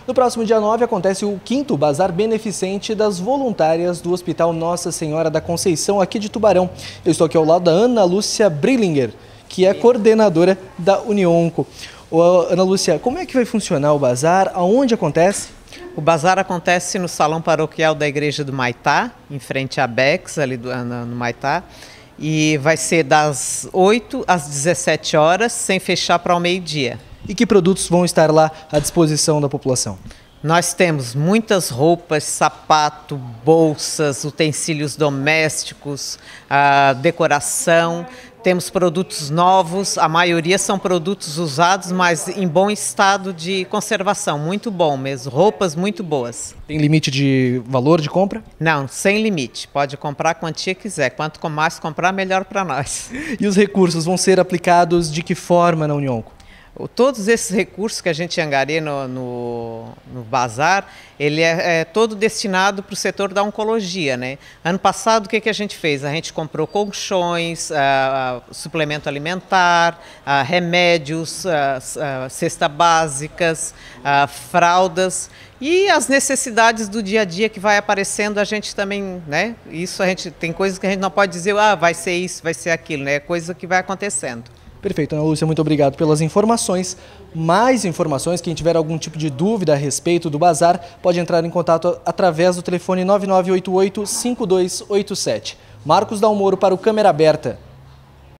No próximo dia 9 acontece o 5º Bazar Beneficente das voluntárias do Hospital Nossa Senhora da Conceição, aqui de Tubarão. Eu estou aqui ao lado da Ana Lúcia Brillinger, que é coordenadora da Unionco. Ana Lúcia, como é que vai funcionar o bazar? Aonde acontece? O bazar acontece no Salão Paroquial da Igreja do Maitá, em frente à Bex, ali no Maitá. E vai ser das 8 às 17 horas, sem fechar para o meio-dia. E que produtos vão estar lá à disposição da população? Nós temos muitas roupas, sapato, bolsas, utensílios domésticos, decoração. Temos produtos novos, a maioria são produtos usados, mas em bom estado de conservação, muito bom mesmo, roupas muito boas. Tem limite de valor de compra? Não, sem limite, pode comprar a quantia quiser, quanto mais comprar, melhor para nós. E os recursos vão ser aplicados de que forma na Unionco? Todos esses recursos que a gente angaria no bazar, ele é todo destinado para o setor da oncologia, né? Ano passado, o que a gente fez? A gente comprou colchões, suplemento alimentar, remédios, cesta básicas, fraldas e as necessidades do dia a dia que vai aparecendo, a gente também, né? Isso a gente tem coisas que a gente não pode dizer, vai ser isso, vai ser aquilo, né? É coisa que vai acontecendo. Perfeito, Ana Lúcia, muito obrigado pelas informações. Mais informações, quem tiver algum tipo de dúvida a respeito do bazar, pode entrar em contato através do telefone 9988-5287. Marcos Dalmoro para o Câmera Aberta.